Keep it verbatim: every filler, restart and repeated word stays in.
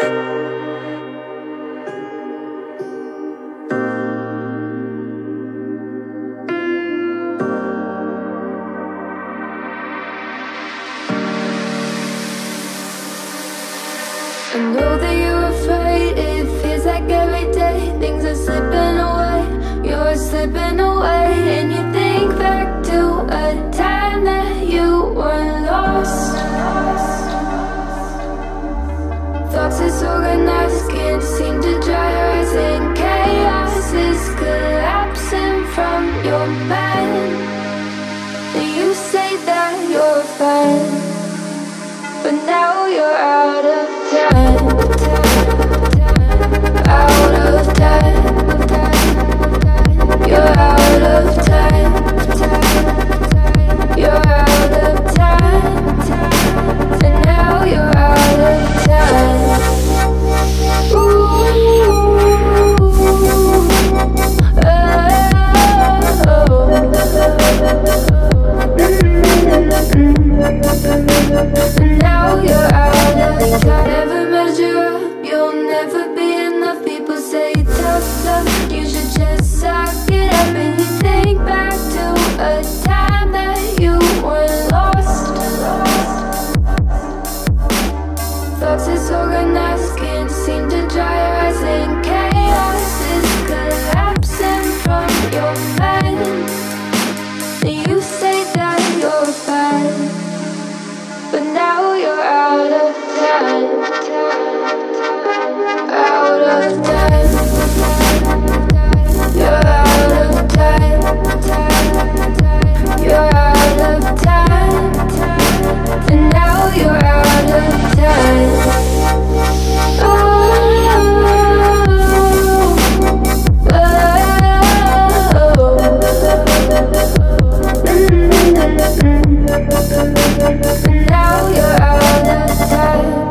I know that you're afraid, it feels like every day things are slipping away, you're slipping away. And you think back to a time that you were lost. Thoughts disorganized, can't seem to dry your eyes, and chaos is collapsing from your mind. And you say that you're fine, but now you're out of time, out of time. You're out of time, you're out of time, and now you're out of time. Ooh, and now you're out of time. Never measure up, you'll never be enough. People say tough love, you should just suck it up. And you think back to a time that you were lost. Thoughts disorganized, can't seem to dry your eyes, and chaos is collapsing from your mind. And you say that you're fine, but now you're out of time, out of time. You're out of time, you're out of time, and now you're out of time. Oh, and now you're out of time.